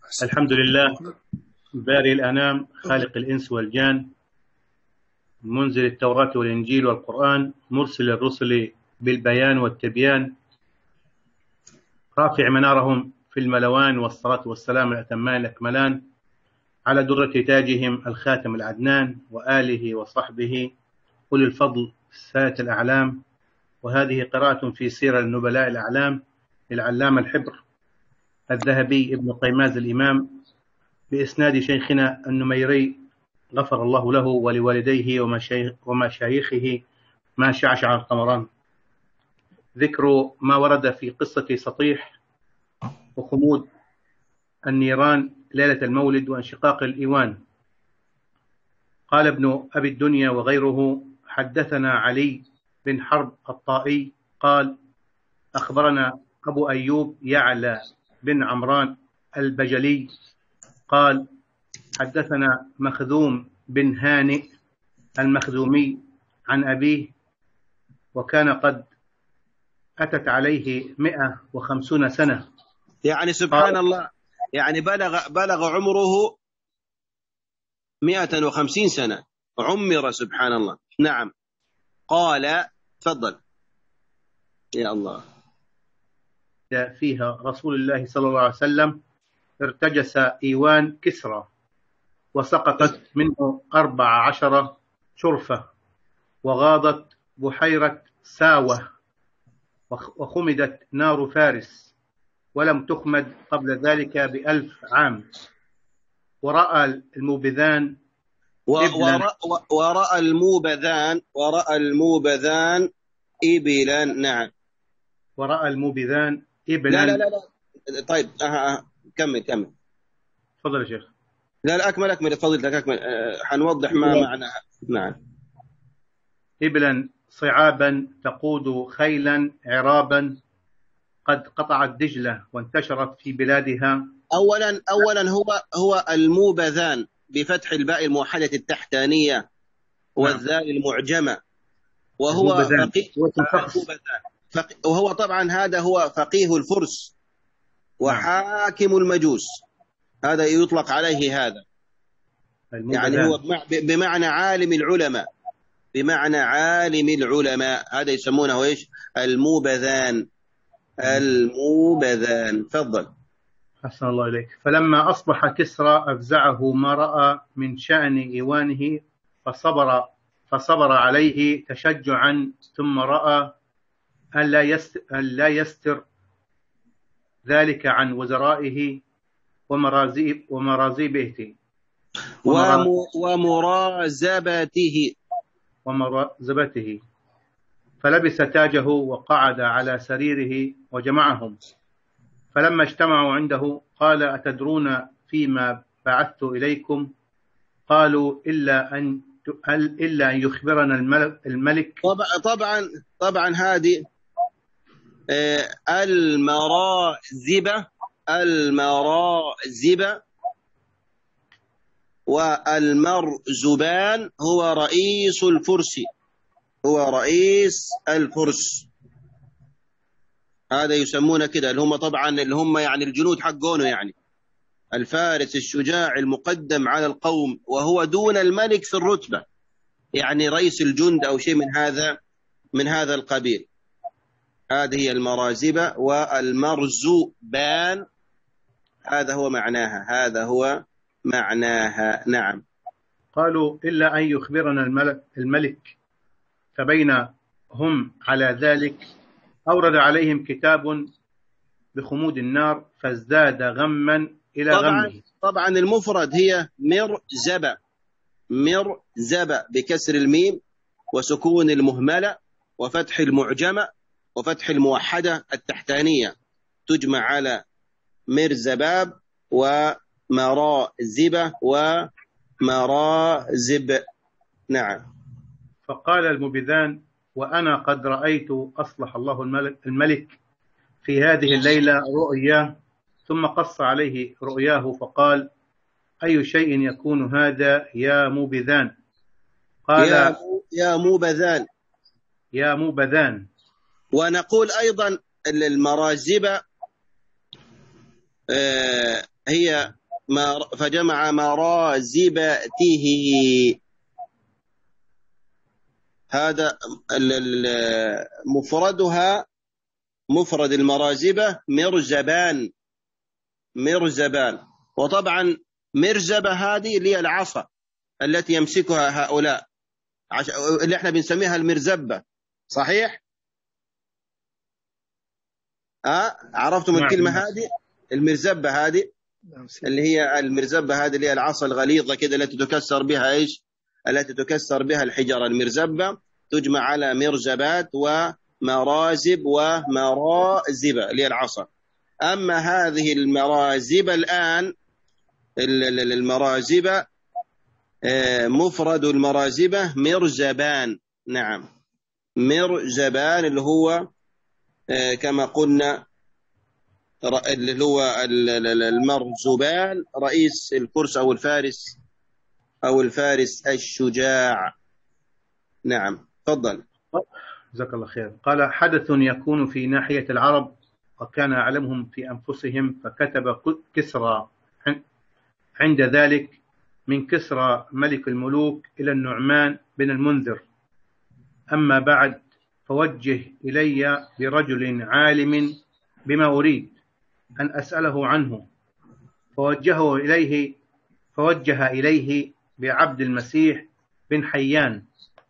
الحمد لله بارئ الأنام خالق الإنس والجان منزل التوراة والإنجيل والقرآن مرسل الرسل بالبيان والتبيان رافع منارهم في الملوان والصلاة والسلام الأتمان الأكملان على درة تاجهم الخاتم العدنان وآله وصحبه أولي الفضل السادة الأعلام. وهذه قراءة في سيرة النبلاء الأعلام للعلامة الحبر الذهبي ابن قيماز الإمام بإسناد شيخنا النميري غفر الله له ولوالديه ومشايخه ما شعشع القمران. ذكر ما ورد في قصة سطيح وخمود النيران ليلة المولد وانشقاق الإيوان. قال ابن أبي الدنيا وغيره: حدثنا علي بن حرب الطائي قال: أخبرنا أبو أيوب يعلى بن عمران البجلي قال: حدثنا مخذوم بن هانئ المخزومي عن أبيه، وكان قد أتت عليه 150 سنة. يعني سبحان الله، يعني بلغ عمره 150 سنة عمر، سبحان الله. نعم. قال: تفضل يا الله. فيها رسول الله صلى الله عليه وسلم ارتجس إيوان كسرى وسقطت منه 14 شرفة، وغاضت بحيرة ساوة، وخمدت نار فارس ولم تخمد قبل ذلك ب1000 عام. ورأى الموبذان ورأى الموبذان إبلا. نعم. ورأى الموبذان إبلا. لا. طيب كمل. تفضل يا شيخ. لا أكمل فضيلتك، أكمل. حنوضح ما معناها. نعم. إبلا صعابا تقود خيلا عرابا قد قطعت دجلة وانتشرت في بلادها. أولا هو الموبذان بفتح الباء الموحدة التحتانية والذال المعجمة، وهو فقيه وهو طبعا هذا هو فقيه الفرس وحاكم المجوس، هذا يطلق عليه هذا. يعني هو بمعنى عالم العلماء، هذا يسمونه ايش؟ الموبذان. تفضل. حسن الله إليك. فلما أصبح كسرى أفزعه ما رأى من شأن إيوانه فصبر عليه تشجعا، ثم رأى أن لا يستر ذلك عن وزرائه ومرازبته ومرازبته. فلبس تاجه وقعد على سريره وجمعهم. فلما اجتمعوا عنده قال: أتدرون فيما بعثت إليكم؟ قالوا: إلا أن يخبرنا الملك. طبعا هذه المرازبة والمرزبان هو رئيس الفرس. هذا يسمونه كده، اللي هم يعني الجنود حقونه، يعني الفارس الشجاع المقدم على القوم، وهو دون الملك في الرتبة، يعني رئيس الجند أو شيء من هذا القبيل. هذه هي المرازبة والمرزبان، هذا هو معناها. نعم. قالوا: إلا أن يخبرنا الملك. فبينهم على ذلك أورد عليهم كتاب بخمود النار فازداد غما إلى غمه. طبعا المفرد هي مرزبة بكسر الميم وسكون المهملة وفتح المعجمة وفتح الموحدة التحتانية، تجمع على مرزباب ومرازبة ومرازب. نعم. فقال الموبذان: وأنا قد رأيت أصلح الله الملك في هذه الليلة رؤياه. ثم قص عليه رؤياه فقال: أي شيء يكون هذا يا موبذان؟ قال: يا موبذان. ونقول أيضا المرازبة هي فجمع مرازبته. هذا مفردها، مفرد المرازبة مرزبان. مرزبان. وطبعا مرزبة هذه اللي هي العصا التي يمسكها هؤلاء، اللي احنا بنسميها المرزبة. صحيح؟ عرفتم الكلمة هذه؟ المرزبة هذه اللي هي المرزبة هذه اللي هي العصا الغليظة كده التي تكسر بها ايش؟ التي تكسر بها الحجر. المرزبة تجمع على مرزبات ومرازب ومرازبة اللي هي العصا. أما هذه المرازبة الآن، المرازبة مفرد المرازبة مرزبان. نعم، مرزبان اللي هو كما قلنا اللي هو المرزبان رئيس الفرس أو الفارس الشجاع. نعم، تفضل. جزاك الله خير. قال: حدث يكون في ناحية العرب وكان أعلمهم في أنفسهم، فكتب كسرى عند ذلك من كسرى ملك الملوك إلى النعمان بن المنذر: أما بعد، فوجه إلي برجل عالم بما أريد أن أسأله عنه. فوجه إليه بعبد المسيح بن حيان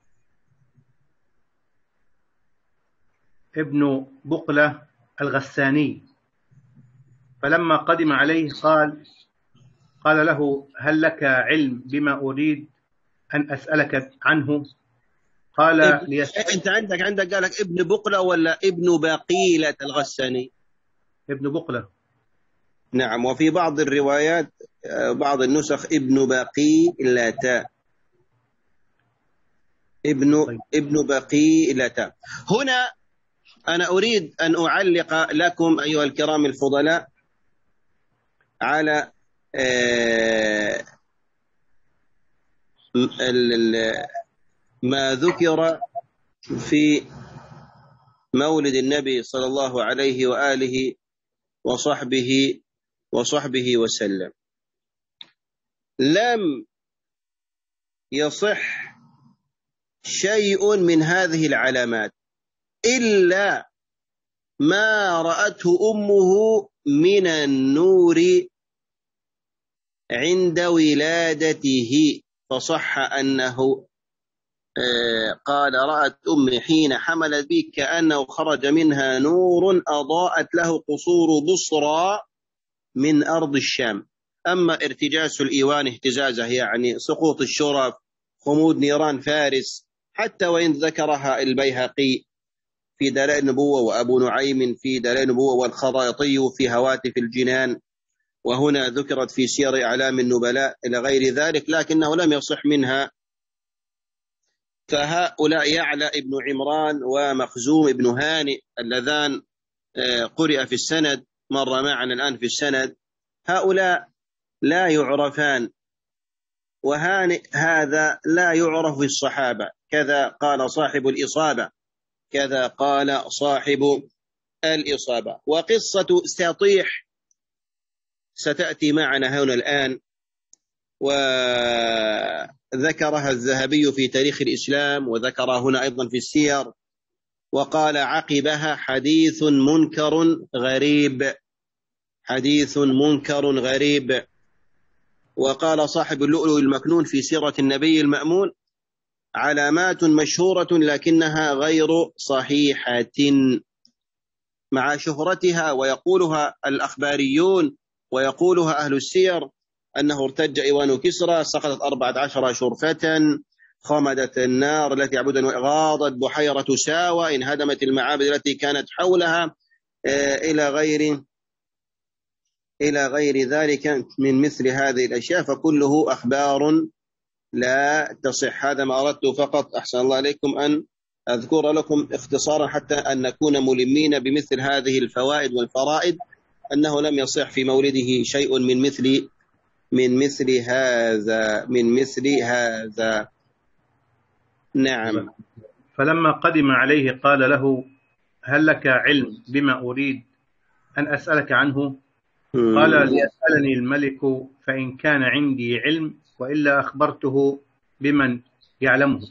ابن بقلة الغساني. فلما قدم عليه قال له: هل لك علم بما أريد أن أسألك عنه؟ قال: أنت عندك قالك ابن بقلة ولا ابن بقيلة الغساني؟ ابن بقلة. نعم. وفي بعض الروايات بعض النسخ ابن بقيلة. ابن بقيلة. هنا أنا أريد أن أعلق لكم أيها الكرام الفضلاء على ما ذكر في مولد النبي صلى الله عليه وآله وصحبه وسلم. لم يصح شيء من هذه العلامات إلا ما رأته أمه من النور عند ولادته، فصح أنه قال: رأت أمي حين حملت بي كأنه خرج منها نور أضاءت له قصور بصرى من أرض الشام. أما ارتجاس الإيوان اهتزازه يعني سقوط الشرف، خمود نيران فارس، حتى وإن ذكرها البيهقي في دلائل النبوة وأبو نعيم في دلائل النبوة والخرايطي في هواتف الجنان، وهنا ذكرت في سير أعلام النبلاء إلى غير ذلك، لكنه لم يصح منها. فهؤلاء يعلى ابن عمران ومخزوم ابن هانئ اللذان قرئ في السند، مر معنا الآن في السند، هؤلاء لا يعرفان. وهانئ هذا لا يعرف في الصحابة، كذا قال صاحب الإصابة. وقصة سطيح ستأتي معنا هنا الآن، وذكرها الذهبي في تاريخ الإسلام، وذكرها هنا أيضا في السير، وقال عقبها: حديث منكر غريب. وقال صاحب اللؤلؤ المكنون في سيرة النبي المأمون: علامات مشهورة لكنها غير صحيحة مع شهرتها، ويقولها الأخباريون ويقولها أهل السير، أنه ارتج إيوان كسرى، سقطت 14 شرفة، خمدت النار التي يعبدون، غاضت بحيرة ساوى، انهدمت المعابد التي كانت حولها، إلى غير ذلك من مثل هذه الأشياء، فكله أخبار لا تصح. هذا ما أردت فقط أحسن الله عليكم أن أذكر لكم اختصارا حتى أن نكون ملمين بمثل هذه الفوائد والفرائد، أنه لم يصح في مولده شيء من مثل هذا. نعم. فلما قدم عليه قال له: هل لك علم بما أريد أن أسألك عنه؟ قال ليسألني الملك فإن كان عندي علم، وإلا أخبرته بمن يعلمه.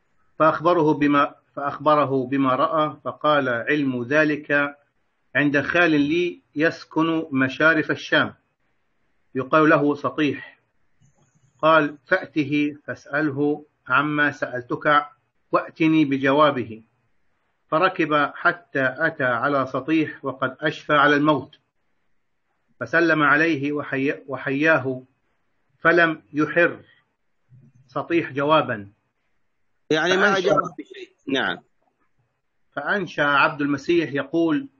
فأخبره بما رأى، فقال علم ذلك عند خال لي يسكن مشارف الشام يقال له سطيح. قال فأته فاسأله عما سألتك وأتني بجوابه. فركب حتى أتى على سطيح وقد أشفى على الموت، فسلم عليه وحياه، فلم يحر سطيح جوابا، يعني ما أجاب بشيء. نعم. فأنشأ عبد المسيح يقول: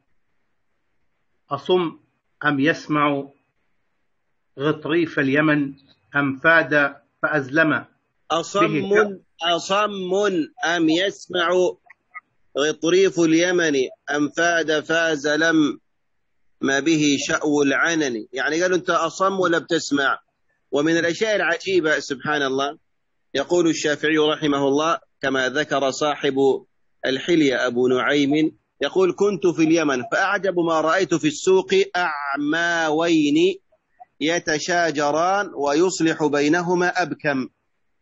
أصم أم يسمع غطريف اليمن أم فاد فأزلم به أصم أم يسمع غطريف اليمن أم فاد فازلم ما به شأو العنن. يعني قالوا أنت أصم ولا بتسمع؟ ومن الأشياء العجيبة سبحان الله، يقول الشافعي رحمه الله كما ذكر صاحب الحلية أبو نعيم، يقول كنت في اليمن فأعجب ما رأيت في السوق أعماوين يتشاجران ويصلح بينهما أبكم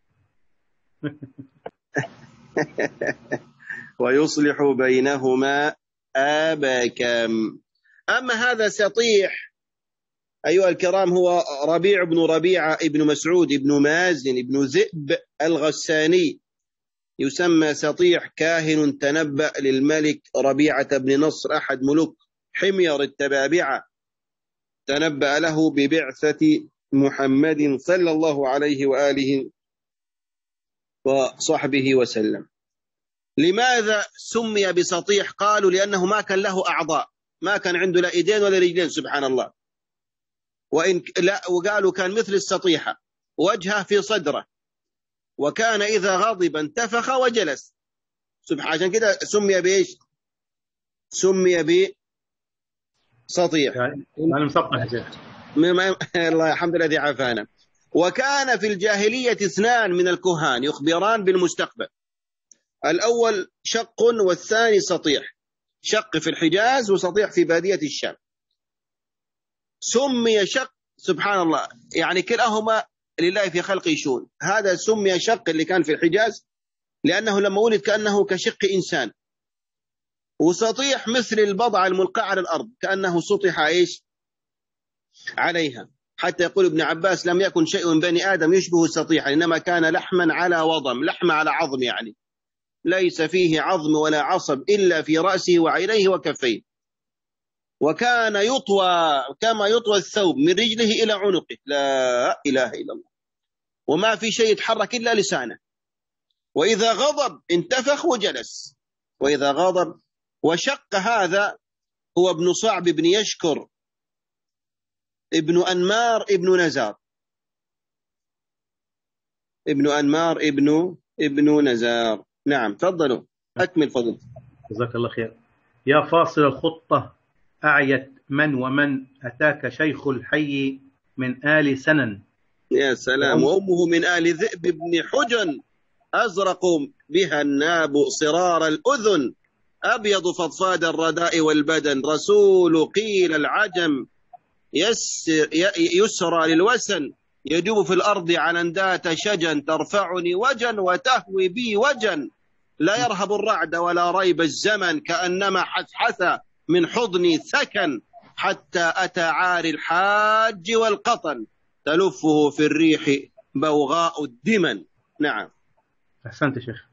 ويصلح بينهما أبكم. أما هذا سطيح أيها الكرام هو ربيع بن ربيعة ابن مسعود ابن مازن ابن ذئب الغساني، يسمى سطيح، كاهن تنبأ للملك ربيعة بن نصر أحد ملوك حمير التبابعة، تنبأ له ببعثة محمد صلى الله عليه وآله وصحبه وسلم. لماذا سمي بسطيح؟ قالوا لأنه ما كان له أعضاء، ما كان عنده لا إيدين ولا رجلين سبحان الله، وقالوا كان مثل السطيحة، وجهه في صدره، وكان إذا غضب انتفخ وجلس سبحان. عشان كده سمي بإيش؟ سمي بسطيح. يعني مسطح يا شيخ. الله الحمد لله الذي عافانا. وكان في الجاهلية اثنان من الكهان يخبران بالمستقبل، الأول شق والثاني سطيح، شق في الحجاز وسطيح في بادية الشام. سمي شق سبحان الله، يعني كلاهما لله في خلقه شؤون. هذا سمي شق اللي كان في الحجاز لأنه لما ولد كأنه كشق إنسان، وسطيح مثل البضعة الملقاة على الأرض كأنه سطح إيش عليها. حتى يقول ابن عباس لم يكن شيء من بني آدم يشبه السطيح، إنما كان لحما على وضم، لحم على عظم، يعني ليس فيه عظم ولا عصب إلا في رأسه وعينيه وكفيه. وكان يطوى كما يطوى الثوب من رجله إلى عنقه، لا إله إلا الله، وما في شيء يتحرك إلا لسانه. وإذا غضب انتفخ وجلس، وإذا غضب. وشق هذا هو ابن صعب بن يشكر ابن أنمار ابن نزار، ابن أنمار ابن نزار. نعم تفضلوا أكمل فضل. جزاك الله خير. يا فاصل الخطة أعيت من ومن أتاك شيخ الحي من آل سنن. يا سلام. وأمه من آل ذئب بن حجن، أزرق بها الناب صرار الأذن، أبيض فضفاد الرداء والبدن، رسول قيل العجم يسرى للوسن، يدوب في الأرض عنندات شجن، ترفعني وجن وتهوي بي وجن، لا يرهب الرعد ولا ريب الزمن، كأنما حثحث من حضني ثكن، حتى أتى عاري الحاج والقطن، تلفه في الريح بوغاء الدمن. نعم أحسنت شيخ.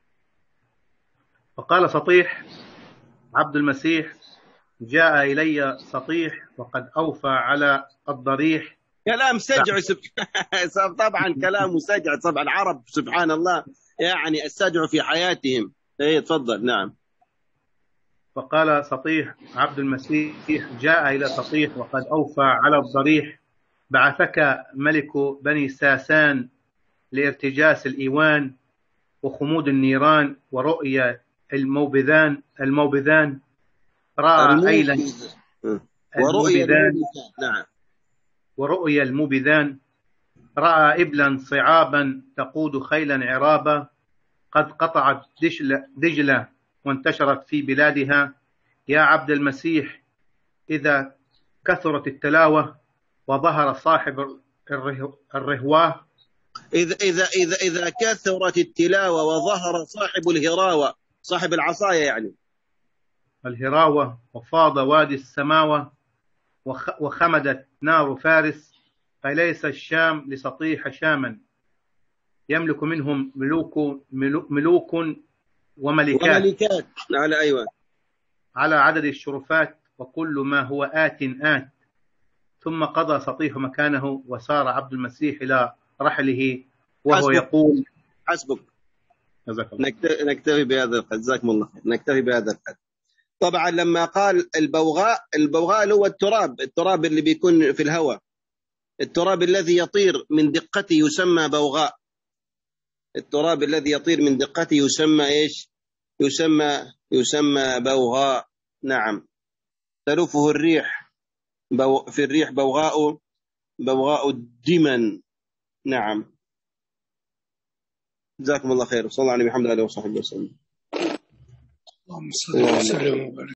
فقال سطيح عبد المسيح: جاء إلي سطيح وقد أوفى على الضريح. كلام سجع طبعا كلام سجع طبعا. العرب سبحان الله يعني السجع في حياتهم. ايه تفضل. نعم. فقال سطيح عبد المسيح: جاء إلى سطيح وقد أوفى على الضريح، بعثك ملك بني ساسان لارتجاس الإيوان وخمود النيران ورؤيا الموبذان رأى أيلا ورؤيا الموبذان رأى إبلا صعابا تقود خيلا عرابا، قد قطعت دجلة وانتشرت في بلادها. يا عبد المسيح إذا كثرت التلاوة وظهر صاحب الرهواه. إذا كثرت التلاوة وظهر صاحب الهراوة، صاحب العصاية يعني الهراوة، وفاض وادي السماوة، وخمدت نار فارس، فليس الشام لسطيح شاما، يملك منهم ملوك وملكات على أيوة على عدد الشرفات، وكل ما هو آت. ثم قضى سطيح مكانه، وسار عبد المسيح إلى رحله وهو يقول. حسبك. جزاك الله. نكتفي بهذا القدر، جزاكم الله خير، نكتفي بهذا القدر. طبعا لما قال البوغاء هو التراب اللي بيكون في الهواء، التراب الذي يطير من دقته يسمى بوغاء. التراب الذي يطير من دقته يسمى إيش؟ يسمى بوغاء. نعم. تلفه الريح في الريح بوغاء الدمن. نعم. جزاكم الله خير. صلى الله عليه محمد وصحبه وسلم. اللهم صل وسلم وبارك.